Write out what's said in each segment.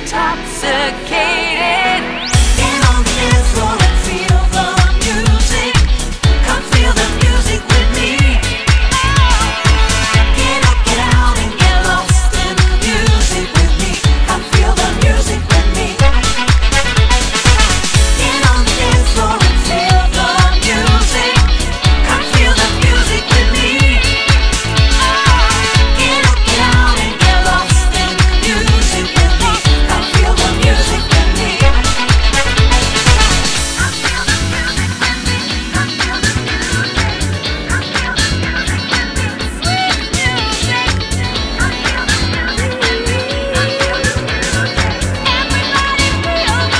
intoxicated. Get on the dance floor and feel the music. Come feel the music with me. Get up, get out and get lost in the music with me. Come feel the music with me. Get on the dance floor and feel the music. Come feel the music with me. Get up, get out and get lost in the music with me. Come feel the music with me. Come feel the music with me. Come feel the music. Come feel the music with me. Sweet music. Come feel the music with me. Come feel the music. Everybody feel the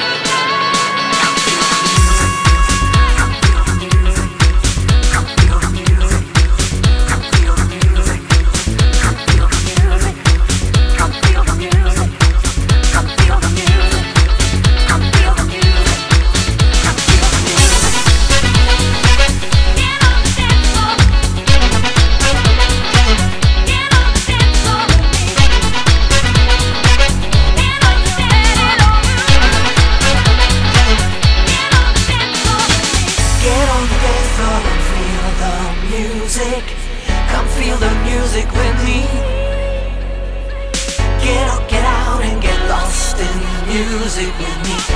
Get on the dance floor and feel the music. Come feel the music with me. Get up, get out and get lost in the music with me.